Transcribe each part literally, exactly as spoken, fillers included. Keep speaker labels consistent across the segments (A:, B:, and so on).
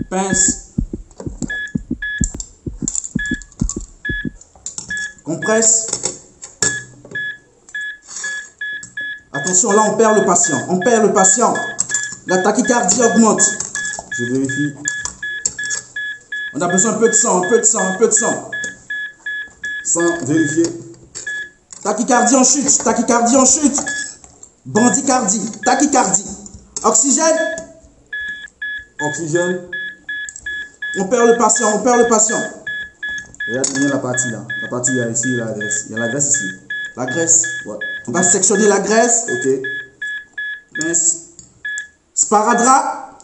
A: Pince. Compresse. Attention, là on perd le patient. On perd le patient. La tachycardie augmente. Je vérifie. On a besoin un peu de sang, un peu de sang, un peu de sang. Sang, vérifier. Tachycardie en chute, tachycardie en chute. Bandicardie, tachycardie. Oxygène. Oxygène. On perd le patient, on perd le patient. Regarde bien la partie là. La partie, il y a ici la graisse. Il y a la graisse ici. La graisse. Ouais. On va sectionner la graisse. Ok. Pince. Sparadrap.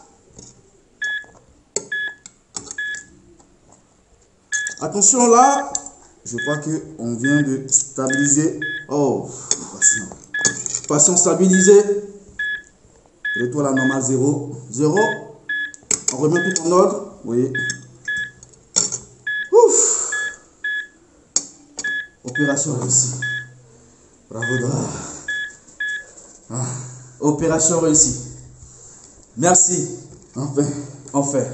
A: Attention là. Je crois qu'on vient de stabiliser. Oh, le patient. Patient stabilisé. Retour à la normale zéro. zéro. On remet tout en ordre. Vous voyez. Ouf. Opération réussie. Bravo, bravo. Ah. Opération réussie. Merci. Enfin, enfin.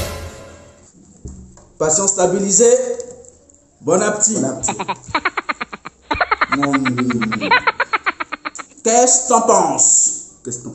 A: Patient stabilisé. Bon appétit. Bon appétit. Mmh. Qu'est-ce que t'en penses? Qu'est-ce que t'en